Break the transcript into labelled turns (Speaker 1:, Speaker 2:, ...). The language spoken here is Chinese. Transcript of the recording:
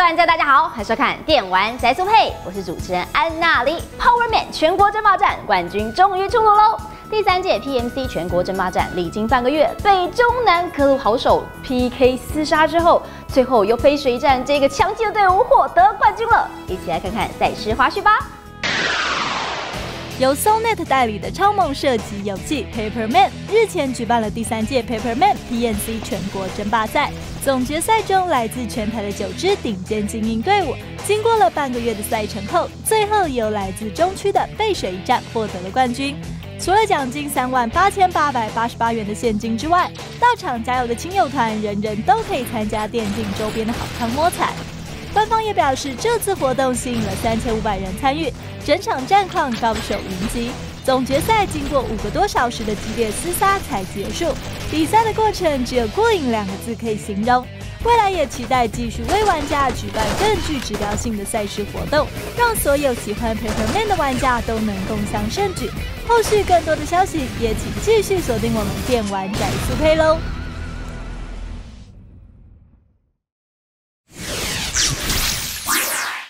Speaker 1: 各位玩家大家好，欢迎收看电玩宅速配，我是主持人安娜丽。Power Man 全国争霸战冠军终于出炉喽！第3届 PMC 全国争霸战历经半个月，北中南各路好手 PK 厮杀之后，最后由飞水战这个强劲的队伍获得冠军了。一起来看看赛事花絮吧。
Speaker 2: 由 SONET 代理的超梦射击游戏 Paperman 日前举办了第3届 Paperman PMC 全国争霸赛。总决赛中，来自全台的9支顶尖精英队伍，经过了半个月的赛程后，最后由来自中区的背水一战获得了冠军。除了奖金38888元的现金之外，到场加油的亲友团人人都可以参加电竞周边的好康摸彩。 官方也表示，这次活动吸引了3500人参与，整场战况高手云集。总决赛经过5个多小时的激烈厮杀才结束，比赛的过程只有过瘾2个字可以形容。未来也期待继续为玩家举办更具指标性的赛事活动，让所有喜欢 Paperman 的玩家都能共襄盛举。后续更多的消息也请继续锁定我们电玩宅速配喽。